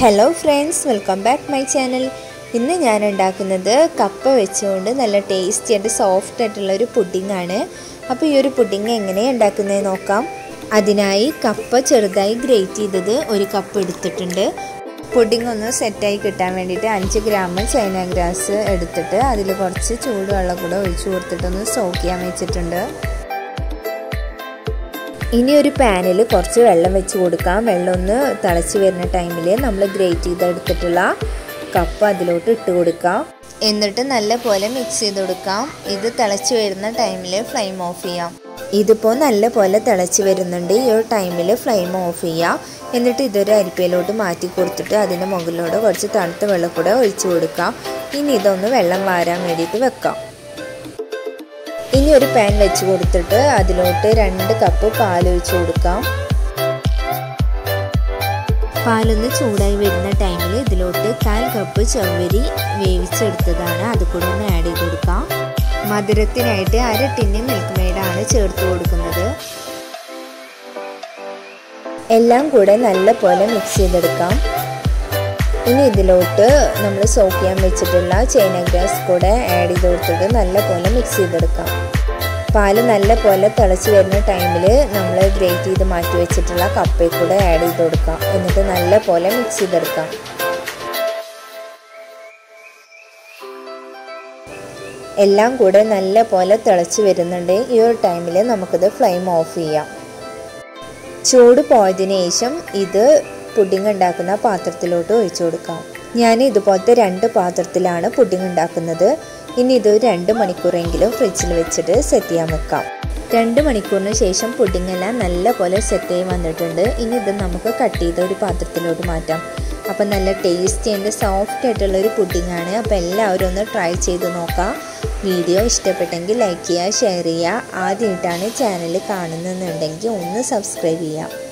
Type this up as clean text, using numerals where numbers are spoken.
Hello friends, welcome back to my channel. ഇന്ന് ഞാൻ ഉണ്ടാക്കുന്നത് കപ്പ വെച്ചുകൊണ്ട് നല്ല ടേസ്റ്റി ആൻഡ് സോഫ്റ്റ് ആയിട്ടുള്ള ഒരു പുഡിംഗ് ആണ്. അപ്പോൾ ഈ ഒരു പുഡിംഗ് എങ്ങനെ ഉണ്ടാക്കുന്നത് നോക്കാം. അതിനായി കപ്പ ചെറുതായി ഗ്രേറ്റ് ചെയ്തത് ഒരു കപ്പ് എടുത്തിട്ടുണ്ട്. പുഡിംഗ് ഒന്ന് സെറ്റ് ആയി കിട്ടാൻ വേണ്ടിയിട്ട് 5 ഗ്രാം ചൈന ഗ്രാസ് എടുത്തിട്ട് അതിൽ കുറച്ച് ചൂടുവെള്ളം കൂടെ ഒഴിച്ചു കൊടുത്തിട്ട് ഒന്ന് സോക്ക് ചെയ്യാൻ വെച്ചിട്ടുണ്ട്. ഇനി ഒരു പാനിൽ കുറച്ച് വെള്ളം വെച്ച് കൊടുക്കാം. വെള്ളം ഒന്ന് തിളച്ച് വരുന്ന ടൈമിൽ നമ്മൾ ഗ്രേറ്റ് ചെയ്തെടുത്തിട്ടുള്ള കപ്പ അതിലോട്ട് ഇട്ട് കൊടുക്കാം. എന്നിട്ട് നല്ലപോലെ മിക്സ് ചെയ്ത് കൊടുക്കാം. ഇത് തിളച്ച് വരുന്ന ടൈമിൽ ഫ്ലെയിം ഓഫ് ചെയ്യാം. ഇതിപ്പോൾ നല്ലപോലെ തിളച്ച് വരുന്നുണ്ട്. ഈ ഒരു ടൈമിൽ ഫ്ലെയിം ഓഫ് ചെയ്യാം. എന്നിട്ട് ഇതൊരു അരിപ്പയിലോട്ട് മാറ്റി കൊടുത്തിട്ട് അതിൻ്റെ മുകളിലൂടെ കുറച്ച് തണുത്ത വെള്ളം കൂടെ ഒഴിച്ചു കൊടുക്കാം. ഇനി ഇതൊന്ന് വെള്ളം വാരാൻ വേണ്ടിയിട്ട് വെക്കാം. ഇനി ഒരു പാൻ വെച്ച് കൊടുത്തിട്ട് അതിലോട്ട് 2 കപ്പ് പാൽ ഒഴിച്ച് കൊടുക്കാം. പാലൊന്ന് ചൂടായി വരുന്ന ടൈമിൽ ഇതിലോട്ട് 1/4 കപ്പ് ചവ്വരി വേവിച്ചെടുത്തതാണ്, അത് കൂടെ ഒന്ന് ആഡ് ചെയ്ത് കൊടുക്കാം. മധുരത്തിനായിട്ട് 1/2 ടിന്ന് മിൽക്ക് മെയ്ഡാണ് ചേർത്ത് കൊടുക്കുന്നത്. എല്ലാം കൂടെ നല്ലപോലെ മിക്സ് ചെയ്തെടുക്കാം. ഇനി ഇതിലോട്ട് നമ്മൾ സോക്ക് ചെയ്യാൻ വെച്ചിട്ടുള്ള ചൈന ഗ്രാസ് കൂടെ ആഡ് ചെയ്ത് കൊടുത്തിട്ട് നല്ലപോലെ മിക്സ് ചെയ്തെടുക്കാം. പാല് നല്ലപോലെ തിളച്ച് വരുന്ന ടൈമിൽ നമ്മൾ ഗ്രേറ്റ് ചെയ്ത് മാറ്റി വെച്ചിട്ടുള്ള കപ്പയിൽ കൂടെ ആഡ് ചെയ്ത് കൊടുക്കാം. എന്നിട്ട് നല്ലപോലെ മിക്സ് ചെയ്തെടുക്കാം. എല്ലാം കൂടെ നല്ലപോലെ തിളച്ച് വരുന്നുണ്ട്. ഈ ഒരു ടൈമിൽ നമുക്കിത് ഫ്ലെയിം ഓഫ് ചെയ്യാം. ചൂട് പോയതിനു ശേഷം ഇത് പുഡിംഗ് ഉണ്ടാക്കുന്ന പാത്രത്തിലോട്ട് ഒഴിച്ചു കൊടുക്കാം. ഞാൻ ഇതുപോലത്തെ 2 പാത്രത്തിലാണ് പുഡിംഗ് ഉണ്ടാക്കുന്നത്. ഇനി ഇത് 2 മണിക്കൂറെങ്കിലും ഫ്രിഡ്ജിൽ വെച്ചിട്ട് സെറ്റ് ചെയ്യാൻ വെക്കാം. 2 മണിക്കൂറിന് ശേഷം പുഡിംഗ് എല്ലാം നല്ലപോലെ സെറ്റ് ആയി വന്നിട്ടുണ്ട്. ഇനി ഇത് നമുക്ക് കട്ട് ചെയ്ത ഒരു പാത്രത്തിലോട്ട് മാറ്റാം. അപ്പം നല്ല ടേസ്റ്റി ആൻഡ് സോഫ്റ്റ് ആയിട്ടുള്ള ഒരു പുഡിംഗ് ആണ്. അപ്പോൾ എല്ലാവരും ഒന്ന് ട്രൈ ചെയ്ത് നോക്കാം. വീഡിയോ ഇഷ്ടപ്പെട്ടെങ്കിൽ ലൈക്ക് ചെയ്യുക, ഷെയർ ചെയ്യുക. ആദ്യമായിട്ടാണ് ചാനൽ കാണുന്നതെന്നുണ്ടെങ്കിൽ ഒന്ന് സബ്സ്ക്രൈബ് ചെയ്യുക.